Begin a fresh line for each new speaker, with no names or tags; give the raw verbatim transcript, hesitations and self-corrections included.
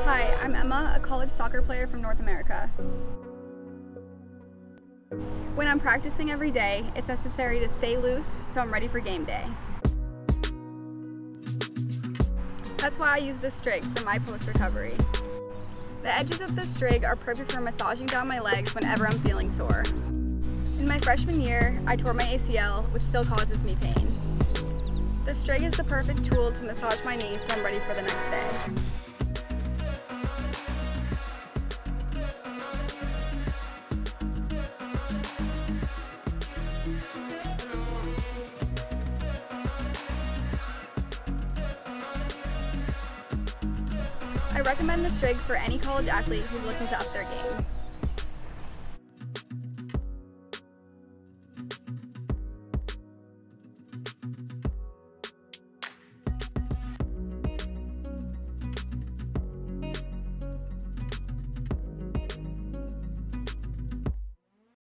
Hi, I'm Emma, a college soccer player from North America. When I'm practicing every day, it's necessary to stay loose so I'm ready for game day. That's why I use the STRIG for my post-recovery. The edges of the STRIG are perfect for massaging down my legs whenever I'm feeling sore. In my freshman year, I tore my A C L, which still causes me pain. The STRIG is the perfect tool to massage my knees so I'm ready for the next day. I recommend the STRIG for any college athlete who's looking to up their game.